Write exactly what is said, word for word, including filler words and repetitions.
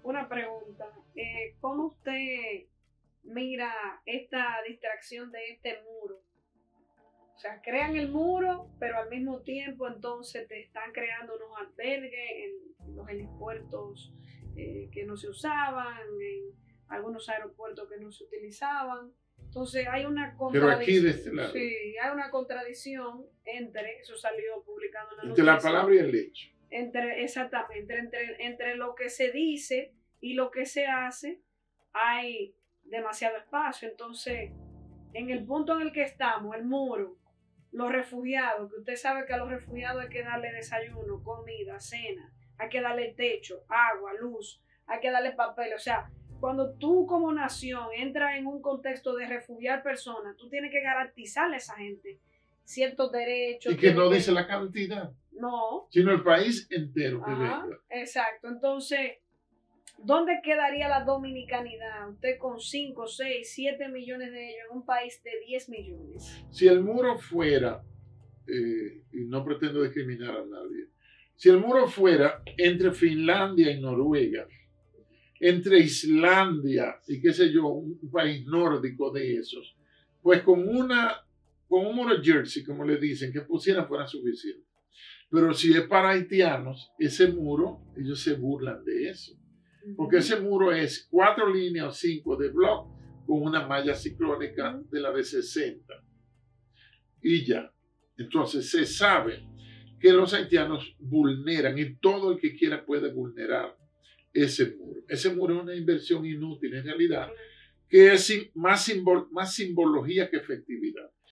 Una pregunta, eh, ¿cómo usted mira esta distracción de este muro? O sea, crean el muro, pero al mismo tiempo entonces te están creando unos albergues en los helipuertos eh, que no se usaban, en algunos aeropuertos que no se utilizaban. Entonces hay una Pero aquí de contradicción, este lado, sí, hay una contradicción entre, eso salió publicado en la entre la noticia, palabra y el hecho. entre, exactamente, entre, entre lo que se dice y lo que se hace, hay demasiado espacio. Entonces, en el punto en el que estamos, el muro, los refugiados, que usted sabe que a los refugiados hay que darle desayuno, comida, cena, hay que darle techo, agua, luz, hay que darle papel. O sea, cuando tú como nación entras en un contexto de refugiar personas, tú tienes que garantizarle a esa gente ciertos derechos. Y que no que, dice la cantidad, no, sino el país entero que ajá, venga. exacto. Entonces, ¿dónde quedaría la dominicanidad? Usted con cinco, seis, siete millones de ellos en un país de diez millones. Si el muro fuera, eh, y no pretendo discriminar a nadie, si el muro fuera entre Finlandia y Noruega, entre Islandia y qué sé yo, un, un país nórdico de esos, pues con una, con un muro Jersey, como le dicen, que pusieran fuera suficiente. Pero si es para haitianos, ese muro, ellos se burlan de eso. Porque ese muro es cuatro líneas o cinco de block con una malla ciclónica de la de sesenta. Y ya. Entonces se sabe que los haitianos vulneran y todo el que quiera puede vulnerar ese muro. Ese muro es una inversión inútil en realidad, que es más, simbol más simbología que efectividad.